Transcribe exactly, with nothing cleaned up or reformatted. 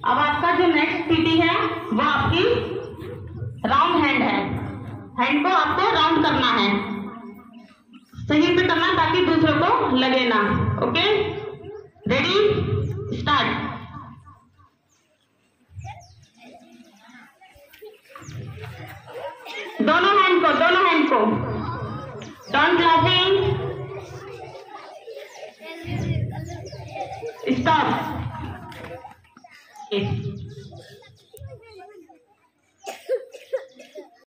अब आपका जो नेक्स्ट पीटी है वो आपकी राउंड हैंड है। हैंड को आपको राउंड करना है, सही पे करना ताकि दूसरों को लगे ना। Okay, ready, start. दोनों हैंड को, दोनों हैंड को, डोंट क्लैपिंग, स्टॉप।